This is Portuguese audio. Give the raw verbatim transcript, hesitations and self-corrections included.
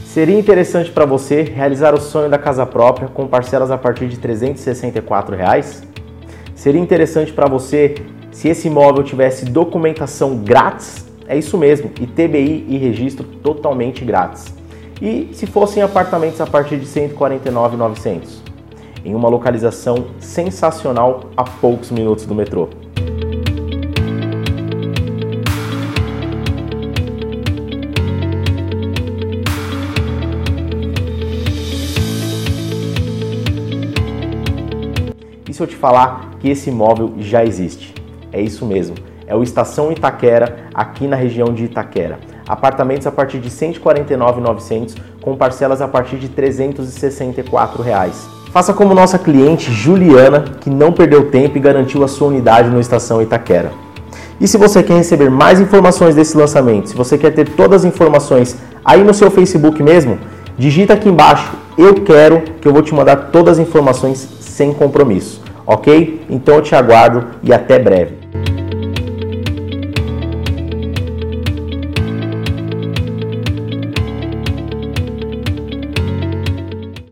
Seria interessante para você realizar o sonho da casa própria com parcelas a partir de trezentos e sessenta e quatro reais? Seria interessante para você se esse imóvel tivesse documentação grátis? É isso mesmo, I T B I e registro totalmente grátis. E se fossem apartamentos a partir de cento e quarenta e nove mil e novecentos? Em uma localização sensacional a poucos minutos do metrô. E se eu te falar que esse imóvel já existe? É isso mesmo, é o Estação Itaquera, aqui na região de Itaquera. Apartamentos a partir de cento e quarenta e nove mil e novecentos, com parcelas a partir de trezentos e sessenta e quatro reais. Faça como nossa cliente Juliana, que não perdeu tempo e garantiu a sua unidade no Estação Itaquera. E se você quer receber mais informações desse lançamento, se você quer ter todas as informações aí no seu Facebook mesmo, digita aqui embaixo, eu quero, que eu vou te mandar todas as informações sem compromisso, ok? Então eu te aguardo e até breve.